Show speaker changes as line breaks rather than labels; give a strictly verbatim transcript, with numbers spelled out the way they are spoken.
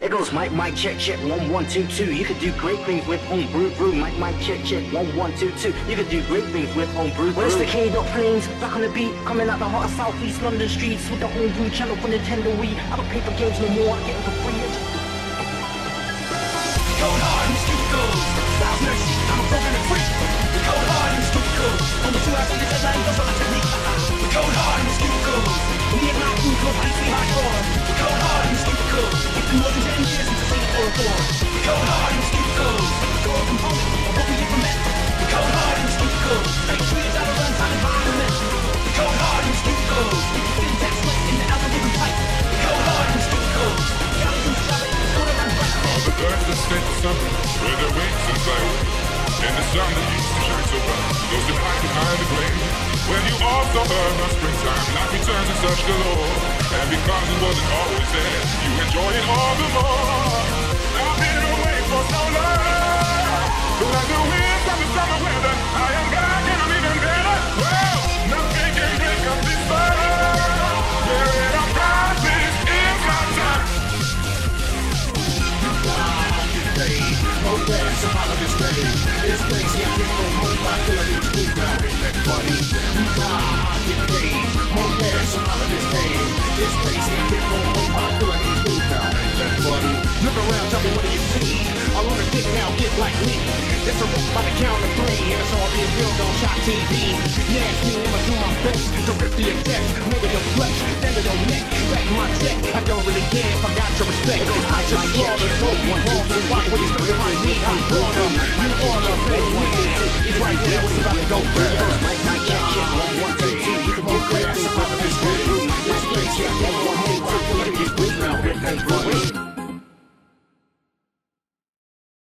It goes mic, mic, check, check, one, one, two, two. You could do great things with Homebrew, brew. Mic, mic, check, check, one, one, two, two. You could do great things with Homebrew, brew. Where's the K-Dot planes? Back on the beat, coming out the hot southeast London streets with the Homebrew channel for Nintendo Wii. I don't pay for games no more, I get them for free.
Cold hard and stupid goes. Styles mercy, I'm a programming freak. The cold hard and stupid goes. On the two hours of the deadline, goes on the technique. The cold hard and stupid goes. Me and my crew go icy hardcore. The cold hard and stupid goes. It's been more than ten years since I've seen it for a four. The cold hard and stupid goes. The core component of what we implement. The cold hard and stupid goes. Like trees out of runtime environment. The cold hard and stupid goes. Syntax split in the algorithm pipe. The cold hard and stupid goes. Skeletons shove it, go to run right.
All the birds that sit summer, spread their wings and fly. And the sun that used to shine so bright goes to hide behind the grave. When you also heard the springtime, life returns in such galore. And because it wasn't always there, you enjoy it all the more. I've been away for so long, like the wind from the summer weather. I am back and I'm even better. Well, nothing can break up this fire. Where it all comes, this is my time.
Oh, there's some out of this day. This place can't get no home by thirty. We got it, that funny. We got it, paid. Oh, there's some out of this day. This place can't get no home by thirty. We got it, that funny. Look around, tell me what do you see? I wanna get now, get like me. It's a rope by the count of three, and it's all being built on Shot T V. Yeah, it's me, I'ma do my best to rip the effect. Maybe your flesh, then it don't neck. Back my check, I don't really care if I got your respect. I just saw the dope one, two, watch what he's doing behind me. I'm brought up, you all up, baby. He's right there, what's about to go back.